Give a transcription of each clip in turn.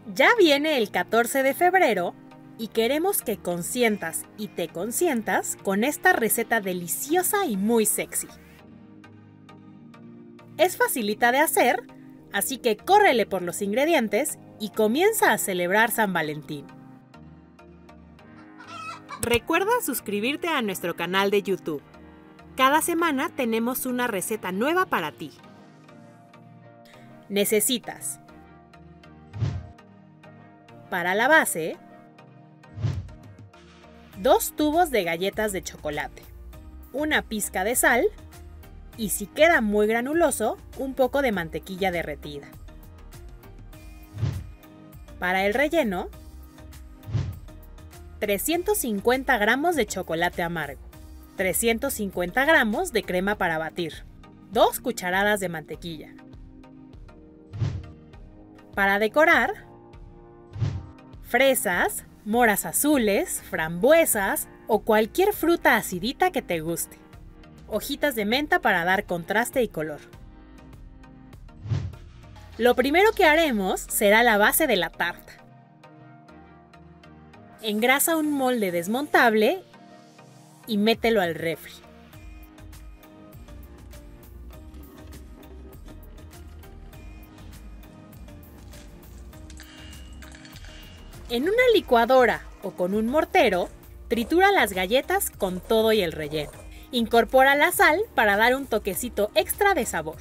Ya viene el 14 de febrero y queremos que consientas y te consientas con esta receta deliciosa y muy sexy. Es facilita de hacer, así que córrele por los ingredientes y comienza a celebrar San Valentín. Recuerda suscribirte a nuestro canal de YouTube. Cada semana tenemos una receta nueva para ti. Necesitas para la base 2 tubos de galletas de chocolate, una pizca de sal y, si queda muy granuloso, un poco de mantequilla derretida. Para el relleno, 350 gramos de chocolate amargo, 350 gramos de crema para batir, 2 cucharadas de mantequilla. Para decorar, fresas, moras azules, frambuesas o cualquier fruta acidita que te guste. Hojitas de menta para dar contraste y color. Lo primero que haremos será la base de la tarta. Engrasa un molde desmontable y mételo al refri. En una licuadora o con un mortero, tritura las galletas con todo y el relleno. Incorpora la sal para dar un toquecito extra de sabor.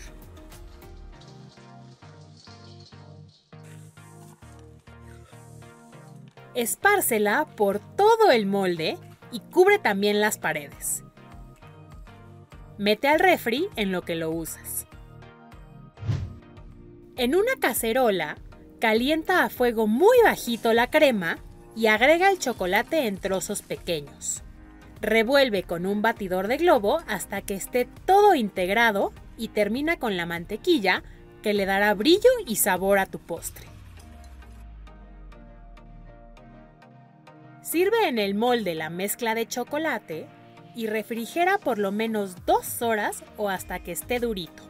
Espárcela por todo el molde y cubre también las paredes. Mete al refri en lo que lo usas. En una cacerola, calienta a fuego muy bajito la crema y agrega el chocolate en trozos pequeños. Revuelve con un batidor de globo hasta que esté todo integrado y termina con la mantequilla, que le dará brillo y sabor a tu postre. Sirve en el molde la mezcla de chocolate y refrigera por lo menos 2 horas o hasta que esté durito.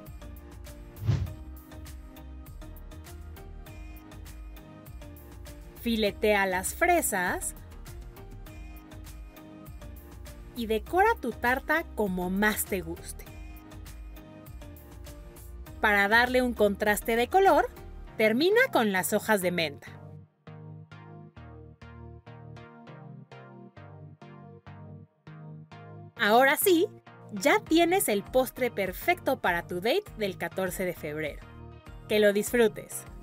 Filetea las fresas y decora tu tarta como más te guste. Para darle un contraste de color, termina con las hojas de menta. Ahora sí, ya tienes el postre perfecto para tu date del 14 de febrero. ¡Que lo disfrutes!